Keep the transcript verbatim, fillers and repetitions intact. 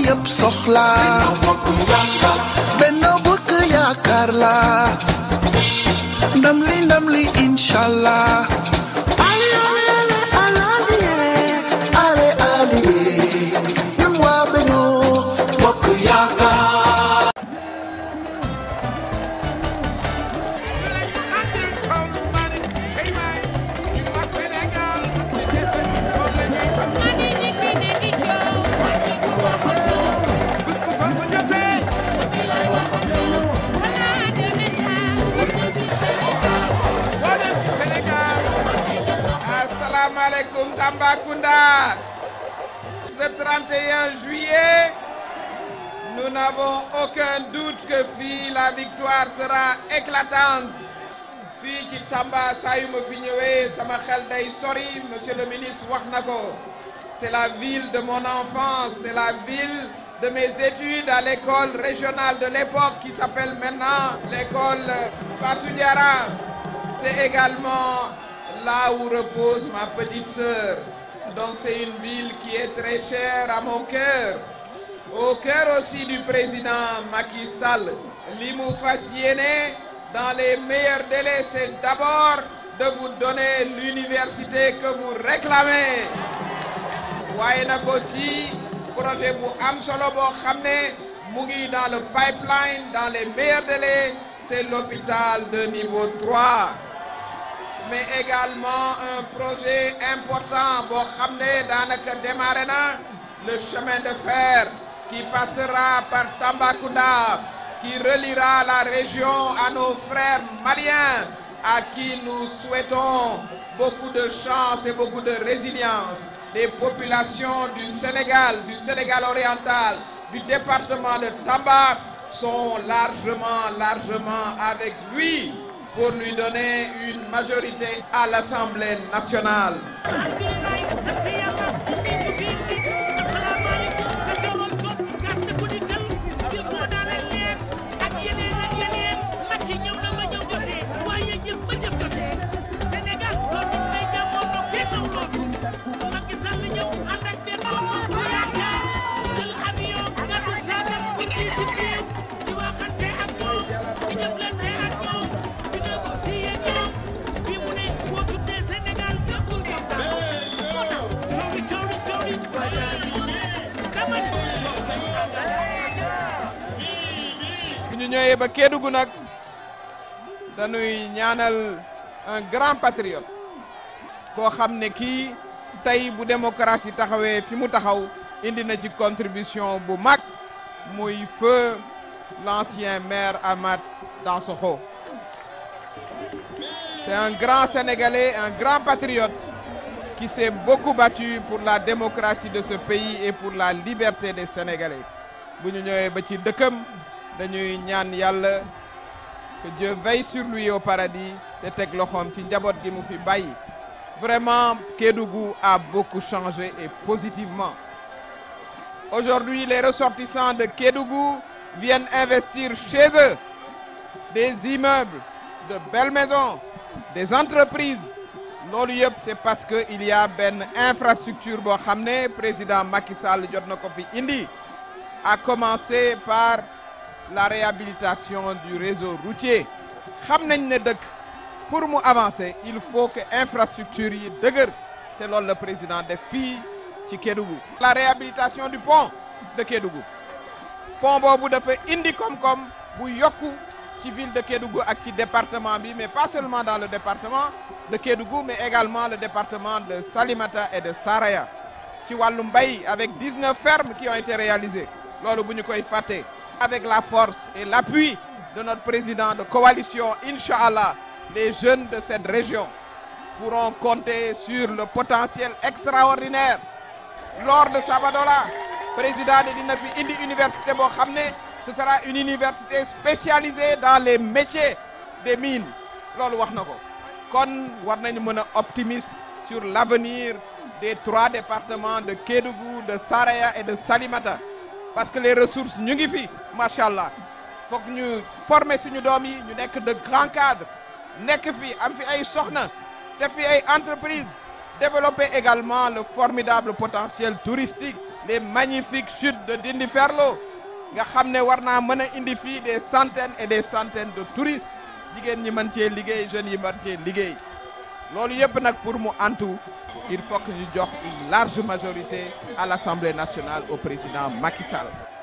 yëpp soxla Benno Bokk Yaakaar la ndam li ndam li inshallah ale ale ale ale ale ñun waa Benno Bokk Yaakaar Assalamualaikum Tambacounda. Le trente et un juillet, nous n'avons aucun doute que fii la victoire sera éclatante. Fii ci Tamba saa yu ma fi ñëwee sama xel day sori, monsieur le ministre wax na ko. C'est la ville de mon enfance, c'est la ville de mes études à l'école régionale de l'époque qui s'appelle maintenant l'école Fatou Diarra. C'est également là où repose ma petite sœur. Donc c'est une ville qui est très chère à mon cœur. Au cœur aussi du président Macky Sall. Li mu fas yéene dans les meilleurs délais, c'est d'abord de vous donner l'université que vous réclamez. waaye nag aussi projet bu am solo boo xam ne mu ngi dans le pipeline dans les meilleurs délais, c'est l'hôpital de niveau trois. Mais également un projet important boo xam ne daanaka démarré na, le chemin de fer qui passera par Tambacounda, qui reliera la région à nos frères maliens, à qui nous souhaitons beaucoup de chance et beaucoup de résilience. Les populations du Sénégal, du Sénégal oriental, du département de Tamba sont largement, largement avec lui pour lui donner une majorité à l'Assemblée nationale. ñu ñëwee ba Kédougou nag dañuy ñaanal un grand patriote koo xam ne kii tey bu démocratie taxawee fi mu taxaw indi na ci contribution bu mag muy feu l'ancien maire Amath Dansokho. C'est un grand Sénégalais, un grand patriote qui s'est beaucoup battu pour la démocratie de ce pays et pour la liberté des Sénégalais. bu ñu ñëwee ba ci dëkkam dañuy ñaan yàlla que Dieu veille sur lui au paradis te teg loxoom ci njaboot gi mu fi bàyyi. Vraiment, Kédougou a beaucoup changé et positivement. Aujourd'hui, les ressortissants de Kédougou viennent investir chez eux des immeubles, de belles maisons, des entreprises. Loolu yëpp c'est parce que il y a benn infrastructure boo xam ne président Macky Sall jot na ko fi indi, à commencer par la réhabilitation du réseau routier. xam nañ ne dëkk pour mu avancer il faut que infrastructure yi dëgër, te loolu le président def fii ci Kédougou. La réhabilitation du pont de Kédougou, pont boobu dafa indi koom-koom bu yokku ci ville de Kédougou ak ci département bi, mais pas seulement dans le département de Kédougou mais également le département de Salimata et de Saraya. ci wàllu mbay avec dix-neuf fermes qui ont été réalisées, loolu bu ñu koy fàtte. Avec la force et l'appui de notre président de coalition, Inch'Allah, les jeunes de cette région pourront compter sur le potentiel extraordinaire. Lors de Sabadola, président de dina fi indi université boo xam ne ce sera une université spécialisée dans les métiers des mines. loolu wax na ko. kon war nañu mën a optimiste sur l'avenir des trois départements de Kédougou, de Saraya et de Salimata, parce que les ressources ñu ngi fi machallah. Fokk ñu former suñu doom yi ñu nekk de grands cadres, nekk fi am fi ay soxna, def fi ay entreprises, développer également le formidable potentiel touristique les magnifiques chutes de Dindi Ferlo nga xam ne war naa mën a indi fii des centaines et des centaines de touristes jigéen ñi mën cee liggéey jeunes yi mën cee liggéey loolu yëpp nag pour mu antu il faut que ñu jox une large majorité à l'Assemblée nationale au président Macky Sall.